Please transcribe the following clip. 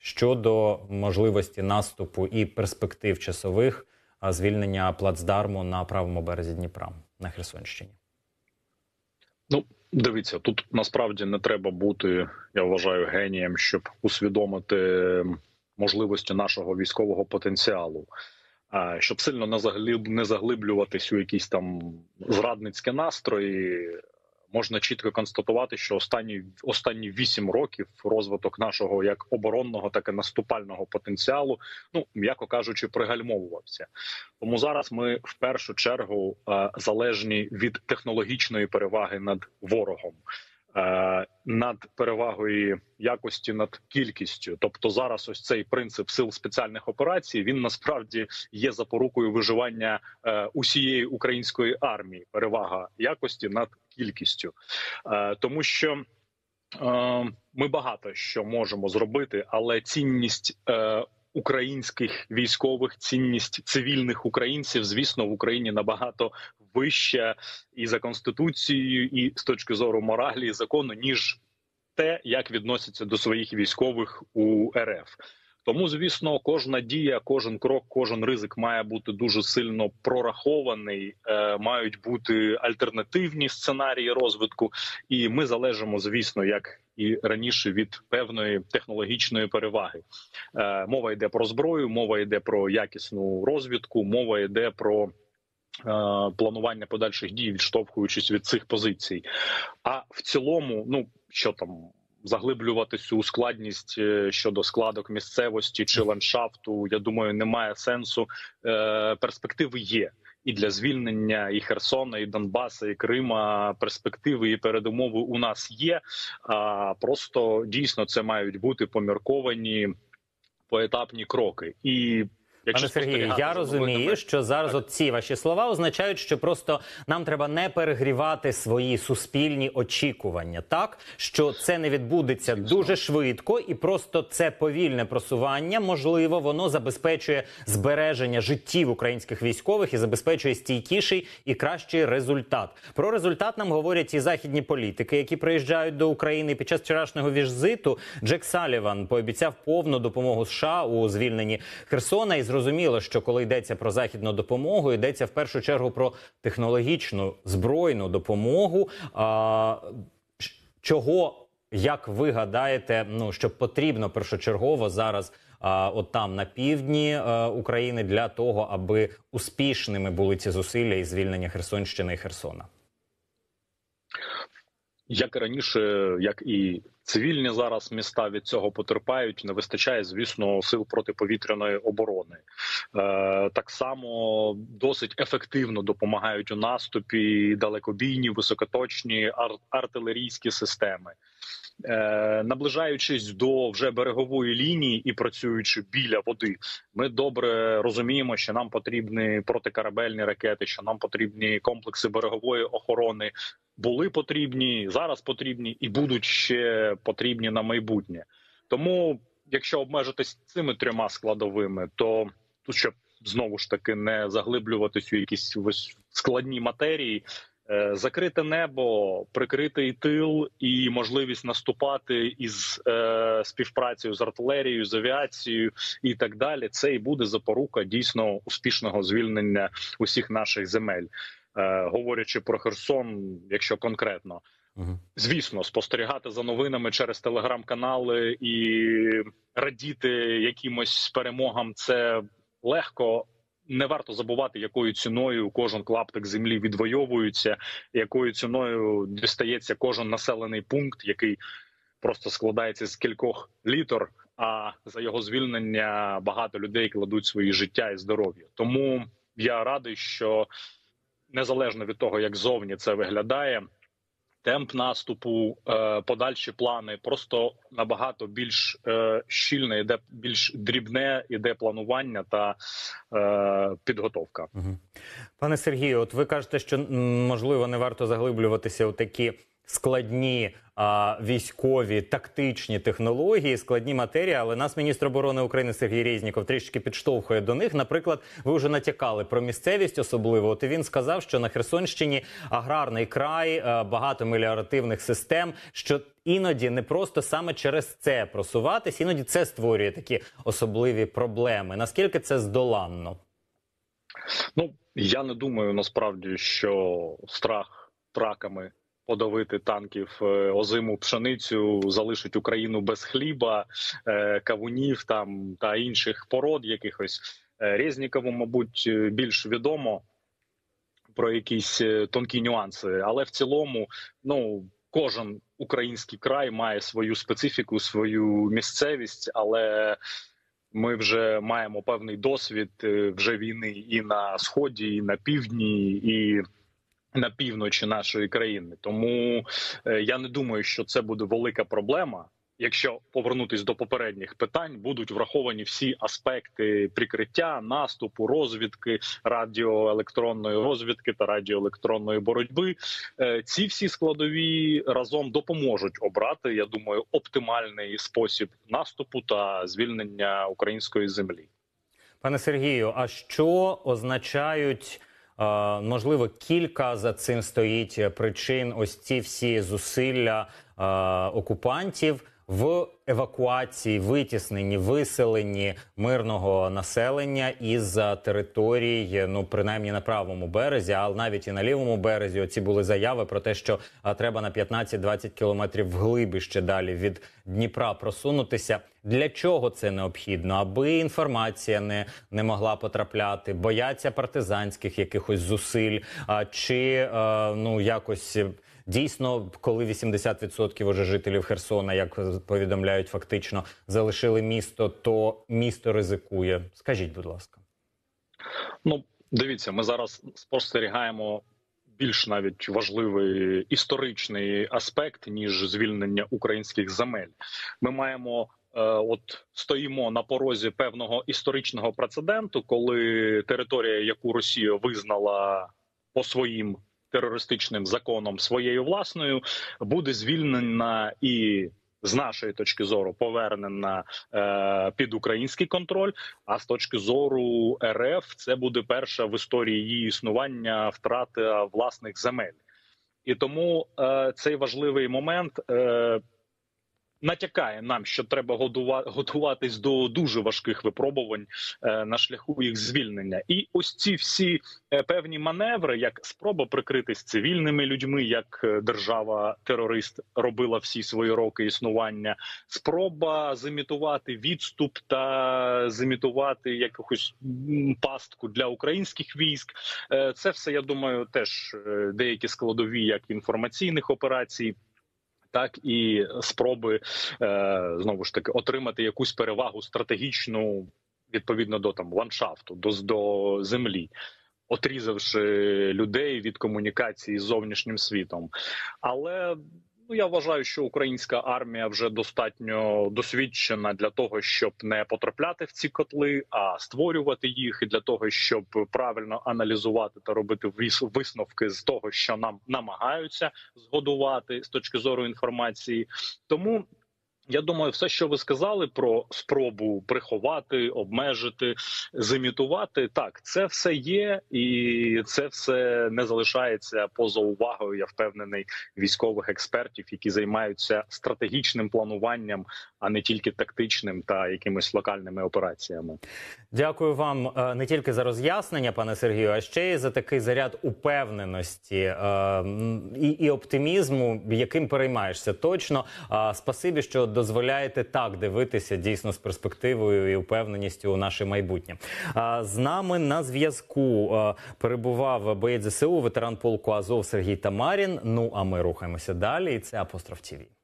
щодо можливості наступу і перспектив часових звільнення плацдарму на правому березі Дніпра на Херсонщині? Ну, дивіться, тут насправді не треба бути, я вважаю, генієм, щоб усвідомити можливості нашого військового потенціалу. Щоб сильно не заглиблюватись у якісь там зрадницькі настрої, можна чітко констатувати, що останні 8 років розвиток нашого як оборонного, так і наступального потенціалу, ну, м'яко кажучи, пригальмовувався. Тому зараз ми в першу чергу залежні від технологічної переваги над ворогом. Над перевагою якості над кількістю. Тобто зараз ось цей принцип сил спеціальних операцій, він насправді є запорукою виживання усієї української армії. Перевага якості над кількістю. Тому що ми багато що можемо зробити, але цінність українських військових, цінність цивільних українців, звісно, в Україні набагато вища і за Конституцією, і з точки зору моралі і закону, ніж те, як відносяться до своїх військових у РФ. Тому, звісно, кожна дія, кожен крок, кожен ризик має бути дуже сильно прорахований, мають бути альтернативні сценарії розвитку, і ми залежимо, звісно, як і раніше, від певної технологічної переваги. Мова йде про зброю, мова йде про якісну розвідку, мова йде про планування подальших дій, відштовхуючись від цих позицій. А в цілому, ну, що там, заглиблюватися у складність щодо складок місцевості чи ландшафту, я думаю, немає сенсу. Перспективи є. І для звільнення і Херсона, і Донбаса, і Крима перспективи і передумови у нас є. Просто дійсно це мають бути помірковані поетапні кроки. І пане Сергію, я розумію, що зараз от ці ваші слова означають, що просто нам треба не перегрівати свої суспільні очікування, так? Що це не відбудеться дуже швидко і просто це повільне просування, можливо, воно забезпечує збереження життів українських військових і забезпечує стійкіший і кращий результат. Про результат нам говорять і західні політики, які приїжджають до України. Під час вчорашнього візиту Джек Салліван пообіцяв повну допомогу США у звільненні Херсона. І зрозуміло, що коли йдеться про західну допомогу, йдеться в першу чергу про технологічну збройну допомогу. Чого, як ви гадаєте, ну, що потрібно першочергово зараз от там на півдні України для того, аби успішними були ці зусилля і звільнення Херсонщини і Херсона? Як і раніше, як і цивільні зараз міста від цього потерпають, не вистачає, звісно, сил протиповітряної оборони. Так само досить ефективно допомагають у наступі далекобійні, високоточні артилерійські системи. Наближаючись до вже берегової лінії і працюючи біля води, ми добре розуміємо, що нам потрібні протикорабельні ракети, що нам потрібні комплекси берегової охорони. Були потрібні, зараз потрібні і будуть ще потрібні на майбутнє. Тому, якщо обмежитись цими 3 складовими, то тут, щоб знову ж таки не заглиблюватись у якісь складні матерії, закрите небо, прикритий тил і можливість наступати із співпрацею з артилерією, з авіацією і так далі, це і буде запорука дійсно успішного звільнення усіх наших земель. Говорячи про Херсон, якщо конкретно, звісно, спостерігати за новинами через телеграм-канали і радіти якимось перемогам – це легко. Не варто забувати, якою ціною кожен клаптик землі відвоюється, якою ціною дістається кожен населений пункт, який просто складається з кількох літер, а за його звільнення багато людей кладуть свої життя і здоров'я. Тому я радий, що незалежно від того, як зовні це виглядає, темп наступу, подальші плани просто набагато більш щільне, іде більш дрібне, іде планування та підготовка. Пане Сергію, от ви кажете, що можливо не варто заглиблюватися у такі складні військові тактичні технології, складні матерії, але нас міністр оборони України Сергій Резніков трішки підштовхує до них. Наприклад, ви вже натякали про місцевість особливо. От і він сказав, що на Херсонщині аграрний край, багато меліоративних систем, що іноді не просто саме через це просуватись, іноді це створює такі особливі проблеми. Наскільки це здоланно? Ну, я не думаю, насправді, що страх траками подавити танків озиму пшеницю залишить Україну без хліба, кавунів там та інших пород якихось. Резнікову, мабуть, більш відомо про якісь тонкі нюанси, але в цілому, ну, кожен український край має свою специфіку, свою місцевість, але ми вже маємо певний досвід вже війни і на Сході, і на півдні, і на півночі нашої країни. Тому я не думаю, що це буде велика проблема. Якщо повернутися до попередніх питань, будуть враховані всі аспекти прикриття, наступу, розвідки, радіоелектронної розвідки та радіоелектронної боротьби. Ці всі складові разом допоможуть обрати, я думаю, оптимальний спосіб наступу та звільнення української землі. Пане Сергію, а що означають, можливо, кілька за цим стоїть причин, ось ці всі зусилля окупантів в евакуації, витісненні, виселенні мирного населення із територій, ну, принаймні на правому березі, а навіть і на лівому березі. Оці були заяви про те, що треба на 15-20 кілометрів вглиб ще далі від Дніпра просунутися. Для чого це необхідно? Аби інформація не могла потрапляти, бояться партизанських якихось зусиль, чи, ну, якось... Дійсно, коли 80% уже жителів Херсона, як повідомляють фактично, залишили місто, то місто ризикує. Скажіть, будь ласка. Ну, дивіться, ми зараз спостерігаємо більш навіть важливий історичний аспект, ніж звільнення українських земель. Ми маємо, стоїмо на порозі певного історичного прецеденту, коли територія, яку Росія визнала по своїм терористичним законом своєю власною, буде звільнена і, з нашої точки зору, повернена під український контроль, а з точки зору РФ це буде перша в історії її існування втрата власних земель. І тому цей важливий момент натякає нам, що треба готуватись до дуже важких випробувань на шляху їх звільнення. І ось ці всі певні маневри, як спроба прикритись цивільними людьми, як держава-терорист робила всі свої роки існування, спроба зімітувати відступ та зімітувати якусь пастку для українських військ. Це все, я думаю, теж деякі складові як інформаційних операцій, так і спроби, знову ж таки, отримати якусь перевагу стратегічну відповідно до ландшафту, до землі, отрізавши людей від комунікації з зовнішнім світом. Але я вважаю, що українська армія вже достатньо досвідчена для того, щоб не потрапляти в ці котли, а створювати їх, і для того, щоб правильно аналізувати та робити висновки з того, що нам намагаються згодувати з точки зору інформації. Тому я думаю, все, що ви сказали про спробу приховати, обмежити, зімітувати, так, це все є, і це все не залишається поза увагою, я впевнений, військових експертів, які займаються стратегічним плануванням, а не тільки тактичним та якимись локальними операціями. Дякую вам не тільки за роз'яснення, пане Сергію, а ще й за такий заряд упевненості і оптимізму, яким переймаєшся точно. Спасибі, що дозволяєте так дивитися дійсно з перспективою і упевненістю у наше майбутнє. З нами на зв'язку перебував боєць ЗСУ, ветеран полку Азов Сергій Тамарін. Ну, а ми рухаємося далі. І це Апостроф ТІВІ.